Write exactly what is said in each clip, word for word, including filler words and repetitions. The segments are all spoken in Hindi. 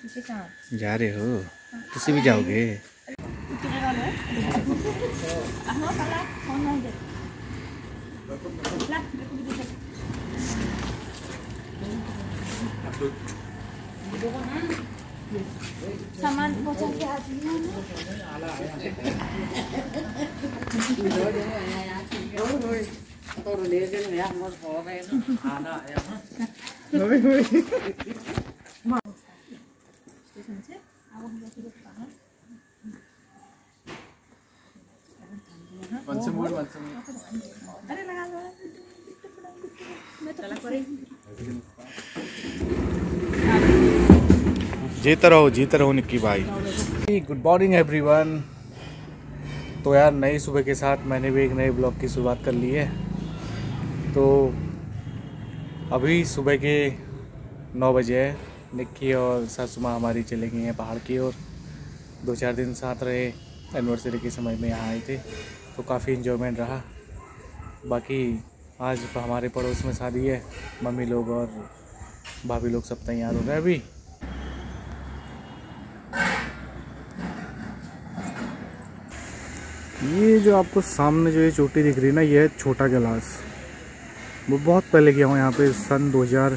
जा रहे हो? तुसी भी जाओगे? सामान पहुंचा के आज अरे लगा लो मैं तो जीते रहो जीते रहो निक्की भाई। Good morning everyone. तो यार नई सुबह के साथ मैंने भी एक नए ब्लॉग की शुरुआत कर ली है। तो अभी सुबह के नौ बजे है। निक्की और सासू माँ हमारी चले गई हैं पहाड़ की ओर। दो चार दिन साथ रहे, एनिवर्सरी के समय में यहाँ आए थे तो काफ़ी इन्जॉयमेंट रहा। बाकी आज हमारे पड़ोस में शादी है, मम्मी लोग और भाभी लोग सब तैयार हो गए अभी। ये जो आपको सामने जो ये चोटी दिख रही है ना, ये है छोटा कैलाश। वो बहुत पहले गया हूँ यहाँ पे, सन दो हज़ार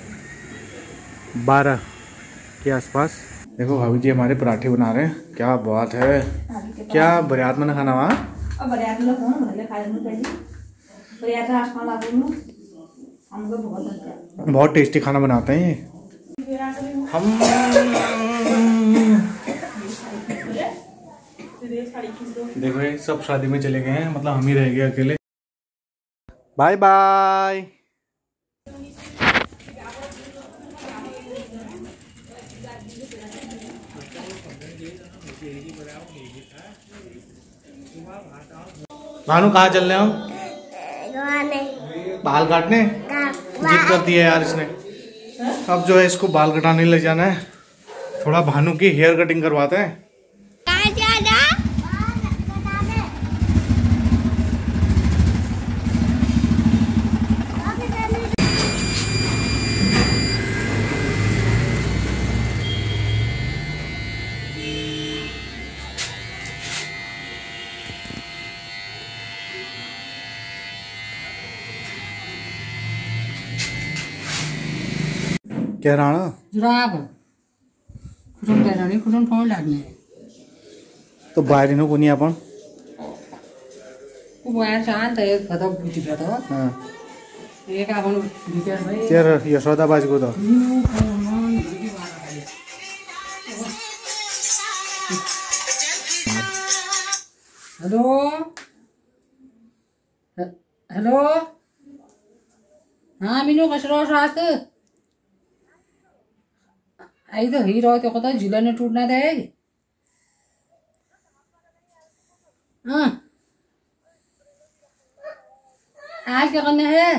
बारह के आसपास। देखो भाभी जी हमारे पराठे बना रहे हैं, क्या बात है। क्या बरियात में खाना वहाँ बहुत टेस्टी खाना बनाते हैं हम। देखो ये सब शादी में चले गए हैं, मतलब हम ही रह गए अकेले। Bye bye. भानु कहाँ चल रहे हो? बाल काटने जिद कर दिया यार इसने। अब जो है इसको बाल कटाने ले जाना है। थोड़ा भानु की हेयर कटिंग करवाते हैं। क्या राणा जुराब खुटून काय राणी खुटून फोन लागले तो बाहेर नो कोणी आपण बाहेर शांत आहे खतम बुटी का तो हां एक आपण विचार भाई तेर यशोदा बाज को तो हेलो हेलो हाँ मीनू कसरो साथ आई तो ही रहो तो कतो झूला ने टूटना दे। हाँ आज क्या करना है?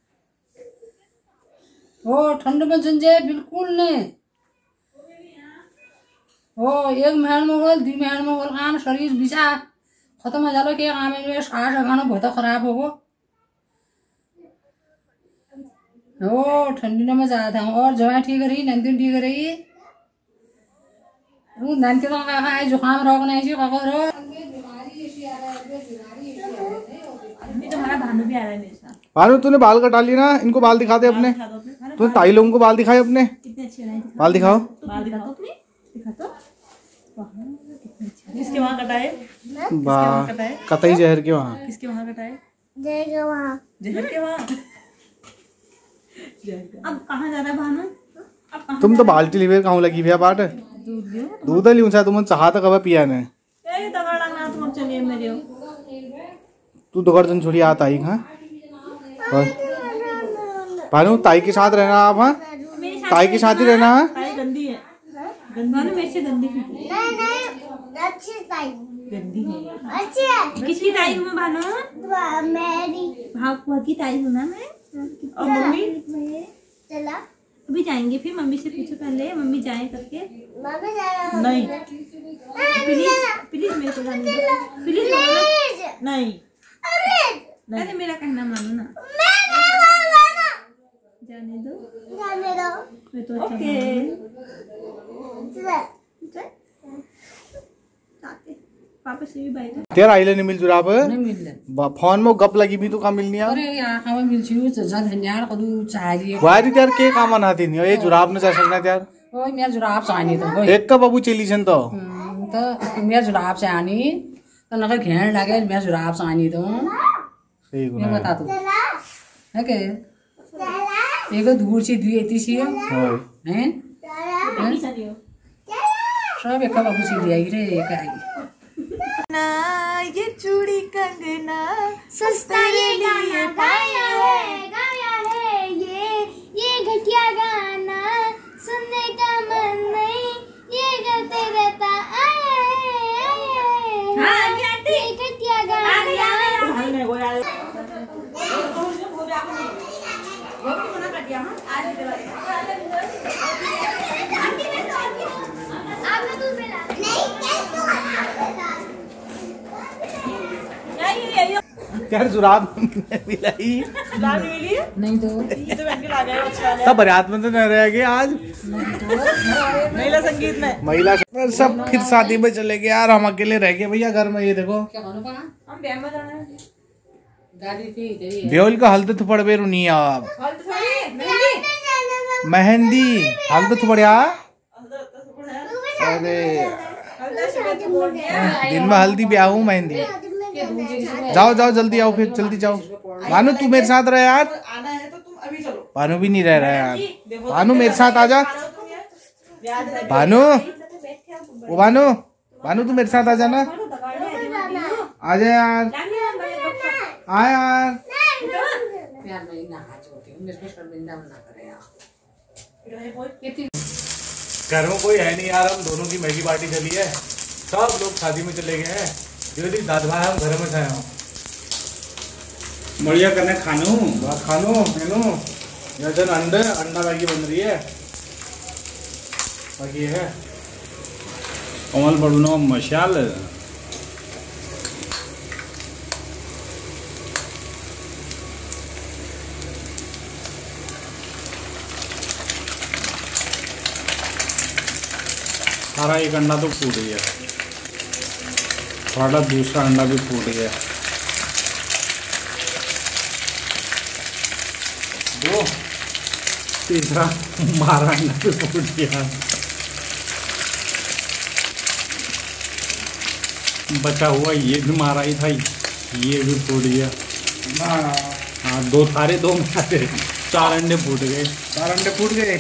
ओ ठंड में संजय बिल्कुल नहीं। ओ एक महीने में होल दो महीने में होल काम शरीर बिचा खत्म हो जालो के काम में सांस लगाना बहुत खराब होगो। ओ ठंडी में मजा आता है। और जवा ठीक रही नंदी ठीक रही वो नंदी तो का है जुकाम रोग नहीं जी का करो अभी तो हमारा भानु भी आ रहा है मेरे साथ। भानु तूने बाल कटा लिए ना, इनको बाल दिखा दे अपने। तूने ताई लोगों को बाल दिखाए अपने, कितने अच्छे हैं बाल दिखाओ। बाल दिखा तो अपने दिखा तो कितने अच्छे। किसके वहाँ कटाए? वाह कतई जहर के वहाँ। किसके वहाँ कटाए? जहर के वहाँ। जहर के वहाँ। अब कहाँ जा रहा है भानु? अब तुम तो बाल्टी लीवर कहाँ लगी भैया बाट दूध ली ऊंचा तुम चाहा तो कब पिया ने ए दगड़ लगना तुम चलिए मेरे तू दगड़ जन छोड़ी आ ताई हां भानु ताई के साथ रहना आप। हाँ ताई के साथ ही रहना। ताई गंदी है। गंदी मेरे से गंदी है। नहीं नहीं अच्छी ताई गंदी है। अच्छी है। किसकी ताई हूँ मैं भानु? मेरी भाव की ताई हूँ ना मैं। और मम्मी चला अभी जाएंगे फिर मम्मी से पूछो पहले मम्मी जाए करके। मम्मी जा रहा नहीं प्लीज प्लीज मेरे को जाने दो प्लीज नहीं अरे मेरा कहना मानो ना जाने दो जाने दो मैं तो अच्छा वापस से भी बाई तेरा आइले नहीं मिल जुराब नहीं मिल बा- फोन में गप लगी भी तो काम मिलनी है अरे यहाँ खावा मिल्छु झन् न्यार कदू चाहिए वारी त्यार के काम आती नहीं ये जुराब ने जा सकना त्यार ओए मेरा जुराब चाहिए तो ओए एक का बाबू चली छन तो हम्म, तो मेरा जुराब चाहिए तो नगर घेर लगे मेरा जुराब चाहिए तो सही ये गुना बता तू है के एक दूर से दुई यति छियो है हैं सब एक बाबू से दिया रे एक आई ना ये चूड़ी कंगना सस्ता ये गाना गाया है गाया है ये ये घटिया गाना सुनने का मन नहीं ये गाते रहता आया है आया है हाँ, आंटी, आंटी। ये घटिया गाना आपने दूध मिला नहीं यार जुराब मिलाई नहीं तो तब बारात में तो नहीं रहेगी आज महिला संगीत में महिला सब फिर शादी में चले गए यार हम अकेले रह गए भैया घर में ये देखो क्या खाना पाना हम ब्याह में जाना है गाड़ी थी तेरी बेउल का हल्द थपड़ बे रुनी आप हल्द थोड़ी मेहंदी मेहंदी हल्द थपड़िया अरे हल्द से तो बोल दिया दिन में हल्दी ब्याह हूँ मेहंदी ये दूसरी से जाओ जाओ जल्दी आओ फिर जल्दी जाओ भानु तू मेरे साथ रह यार आना है तो तुम अभी चलो भानु भी नहीं रह रहा है यार भानु मेरे साथ आजा भानु ओ भानु भानु तू मेरे साथ आजा ना आजा यार आ यार प्यार नहीं ना हाथ होती हूँ मेरे को शर्मिंदा ना करे यार कितनी घर में कोई है नहीं यार हम दोनों की मैगी पार्टी चली है सब लोग शादी में चले गए हैं जो दादा भाई हम घर में थे हम बढ़िया करने खानू बस खानो मेनू जन अंडे अंडा मैगी बन रही है बाकी ये है कमल पड़ूनो मशाल सारा एक अंडा तो फूट गया, थोड़ा दूसरा अंडा भी फूट गया। वो तीसरा मारा अंडा भी फूट गया। बचा हुआ ये भी मारा ही था, ये भी फूट गया। हाँ दो थारे दो मारे, चार अंडे फूट गए। चार अंडे फूट गए।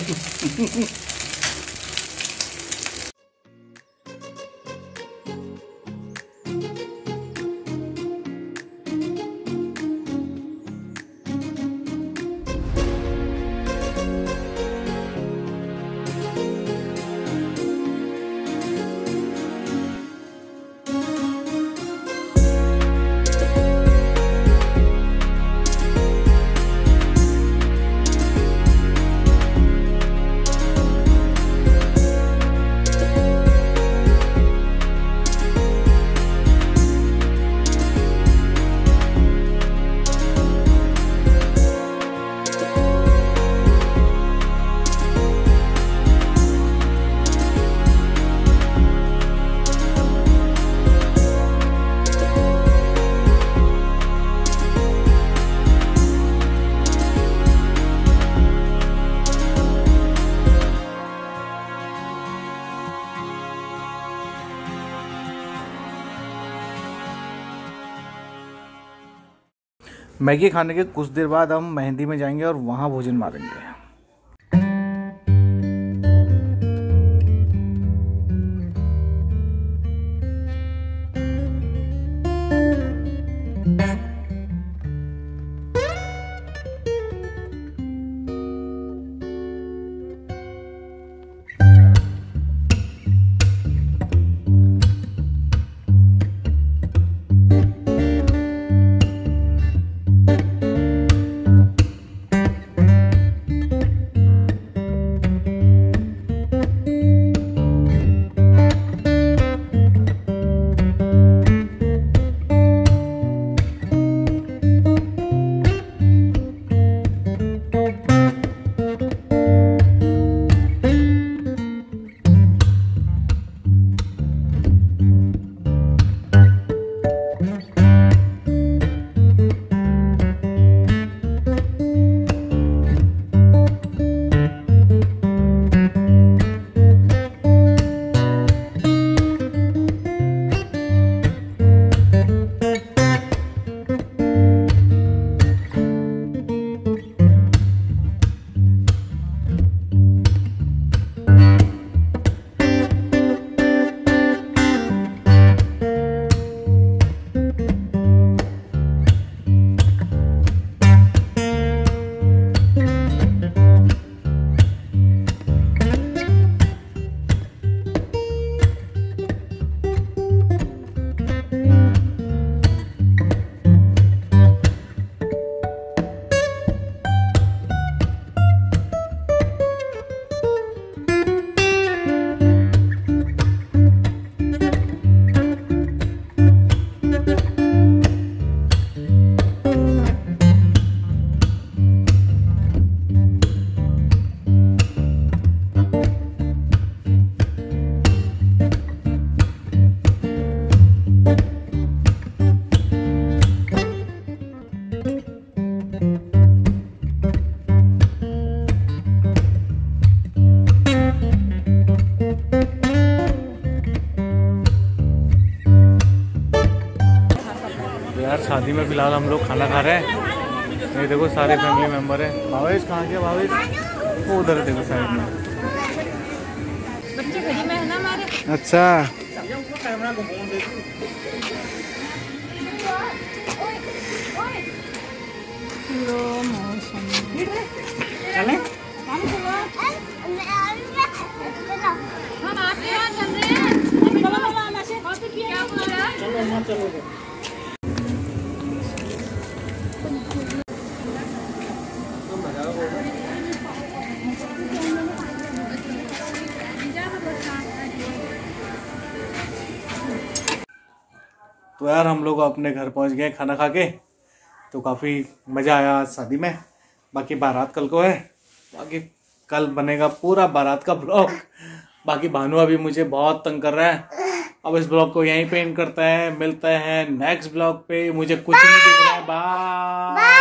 मैगी खाने के कुछ देर बाद हम मेहंदी में जाएंगे और वहाँ भोजन मारेंगे। शादी में फिलहाल हम लोग खाना खा रहे हैं। ये देखो सारे फैमिली मेम्बर हैं। भावेश कहाँ गया? भावेश वो उधर देखो साइड में। बच्चे घड़ी में है ना हमारे। अच्छा चले हम आपके यहाँ चल रहे हैं। क्या बोल रहा है? चलो तो यार हम लोग अपने घर पहुंच गए खाना खा के। तो काफ़ी मज़ा आया आज शादी में। बाकी बारात कल को है। बाकी कल बनेगा पूरा बारात का ब्लॉग। बाकी भानु अभी मुझे बहुत तंग कर रहा है। अब इस ब्लॉग को यहीं पे एंड करते हैं। मिलते हैं नेक्स्ट ब्लॉग पे। मुझे कुछ नहीं दिख रहा है। बाय।